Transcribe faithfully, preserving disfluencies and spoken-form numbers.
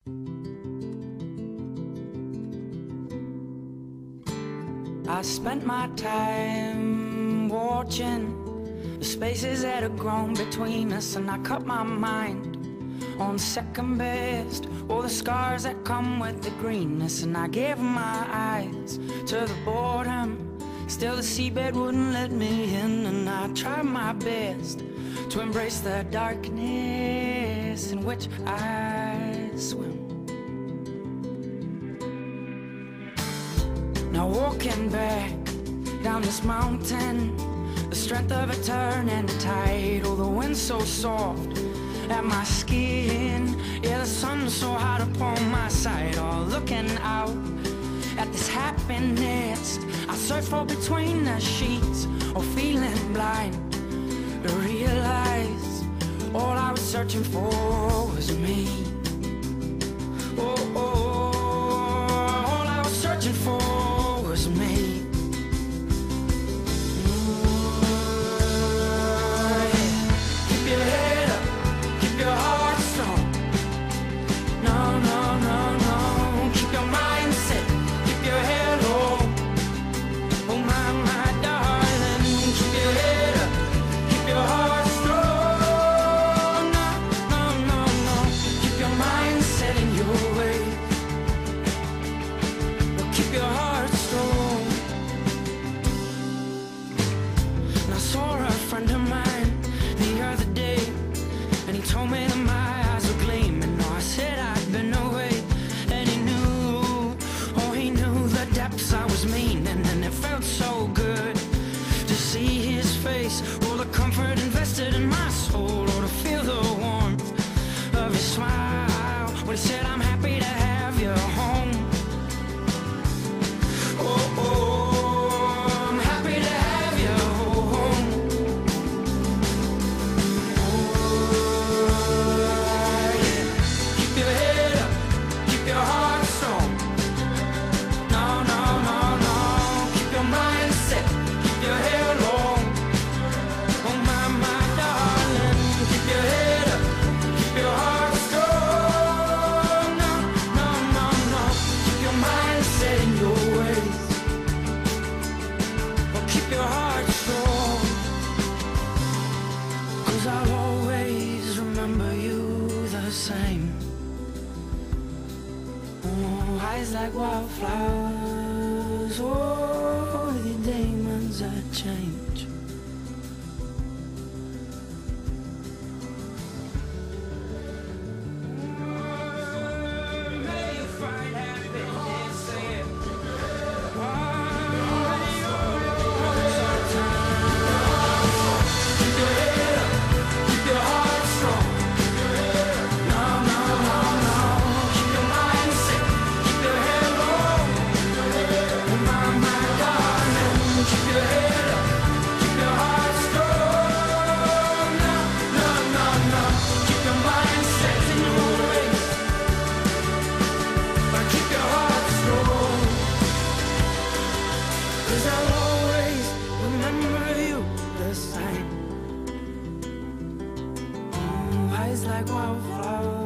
I spent my time watching the spaces that have grown between us, and I cut my mind on second best, all the scars that come with the greenness. And I gave my eyes to the boredom, still the seabed wouldn't let me in. And I tried my best to embrace the darkness in which I swim. Now walking back down this mountain, the strength of a turn and a tide. Oh, the wind's so soft at my skin, yeah, the sun's so hot upon my side. Oh, looking out at this happiness I search for between the sheets, or feeling blind to realize all I was searching for was me. Oh, oh, all I was searching for was me. Told me that my eyes were gleaming. Oh, I said I'd been away, and he knew, oh, he knew the depths I was meaning. And it felt so good to see his face, all the comfort invested in my soul, or to feel the warmth of his smile when he said, I'm happy to have you home. Oh, oh, I'm happy to have you home. I'll always remember you the same. Oh, eyes like wildflowers, oh, with your demons that change. May you find happiness there. I'll always remember you the same. Oh, eyes like wildflowers.